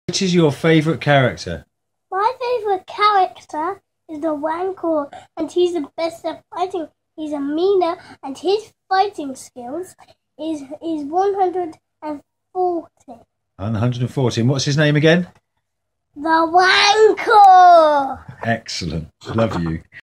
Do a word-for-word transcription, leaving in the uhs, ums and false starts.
Which is your favourite character? My favourite character is the Rancor, and he's the best at fighting. He's a meaner, and his fighting skills is is one hundred forty. one hundred forty. And what's his name again? The Rancor! Excellent. Love you.